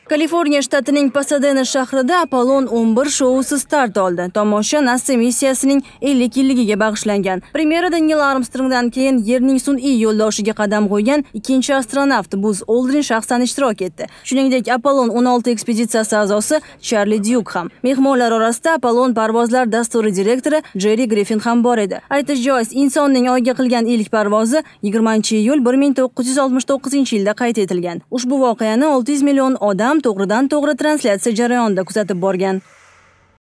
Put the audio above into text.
Kaliforniya shtatining Pasadena shahrida Apollon 11 shousi start oldi. Tomosha NASA missiyasining 50 yilligiga bag'ishlangan. Premyerada Neil Armstrongdan keyin Yerning sun'iy yo'ldoshiga qadam qo'ygan ikkinchi astronavt Buzz Aldrin shaxsan ishtirok etdi. Shuningdek, Apollon 16 ekspeditsiyasi a'zosi Charlie Duke ham. Mehmonlar orasida Apollon parvozlar dasturi direktori Jerry Griffin ham bor edi. Aytish joiz, insonning Oyga qilgan ilk parvozi 20-iyul 1969-yilda qayd etilgan. Ushbu voqeani 600 million odam to'g'ridan-to'g'ri translyatsiya jarayonida kuzatib borgan.